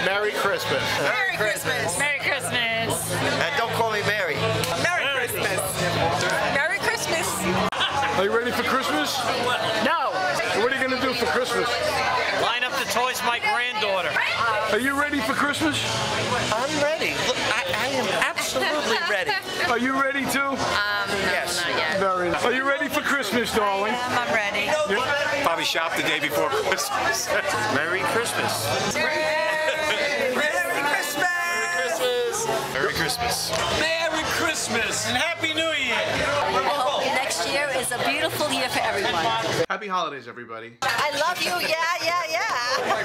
Merry Christmas. Merry Christmas. Merry Christmas. And don't call me Mary. Merry Christmas. Merry Christmas. Are you ready for Christmas? No. What are you going to do for Christmas? Line up the toys for my granddaughter. Are you ready for Christmas? I'm ready. Look, I am absolutely ready. Are you ready too? Yes. Not yet. Very nice. Are you ready for Christmas, darling? I'm ready. Probably shop the day before Christmas. Merry Christmas. Merry Christmas. Merry Christmas. Merry Christmas and Happy New Year! I hope next year is a beautiful year for everyone. Happy holidays, everybody. I love you. Yeah, yeah, yeah.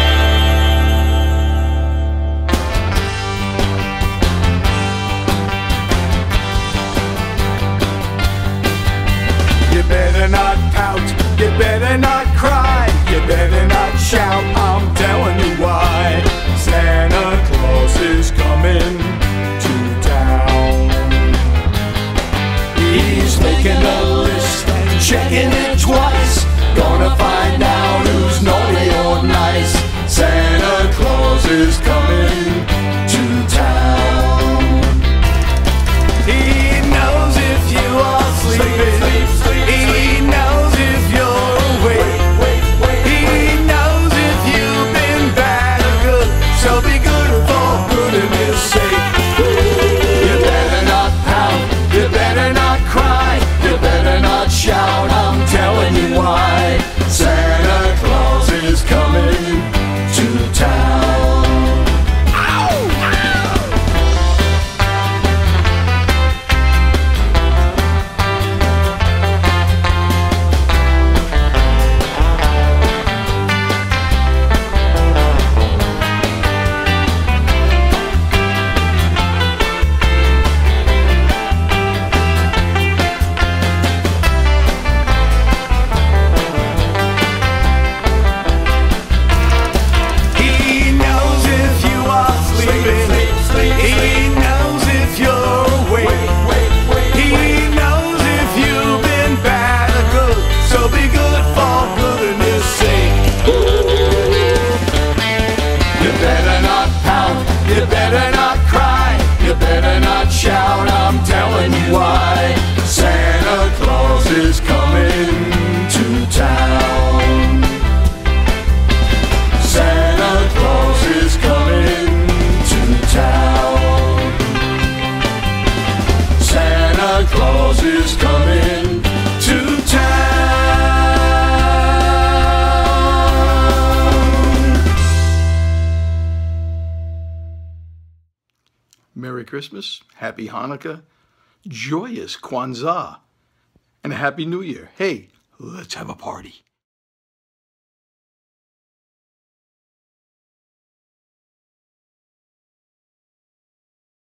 You better not pout, you better not cry, you better not shout, I'm telling you why. Santa Claus is coming to town. He's making a list and checking it twice, gonna find out who's naughty or nice. Santa Claus is coming to town. He knows if you are sleeping. He knows if you're awake. He knows if you've been bad or good. So be good for goodness sake. You better not pout. You better not cry. You better not shout. I'm telling you why. Santa Claus is coming to town. You better not cry, you better not shout, I'm telling you why. Santa Claus is coming to town. Santa Claus is coming to town. Santa Claus is coming to town. Merry Christmas, Happy Hanukkah, joyous Kwanzaa, and a Happy New Year. Hey, let's have a party.